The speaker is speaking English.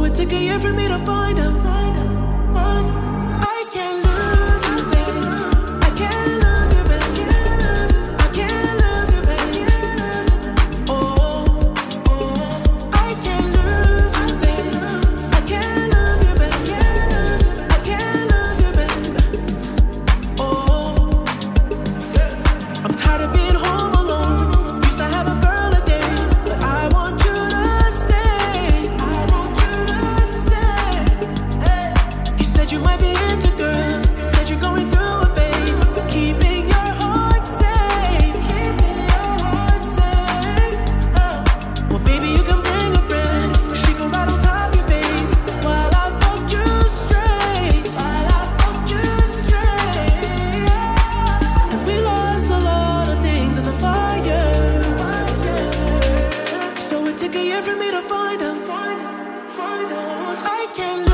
it took a year for me to find out. I can't lose you, baby. I can't lose you, baby. I can't lose you, baby. Oh, I can't lose you, baby. I can't lose you, baby. I can't lose you, baby. Oh, I'm tired of being home alone. Used to have a girl a day, but I want you to stay. I want you to stay. Hey. You said you might be into girls. Said you're going through a phase. Keeping your heart safe. Keeping your heart safe. Well, baby, you can bring a friend. She can ride on top of your face while I fuck you straight. While I fuck you straight. And we lost a lot of things in the fire. So it took a year for me to find out. I can't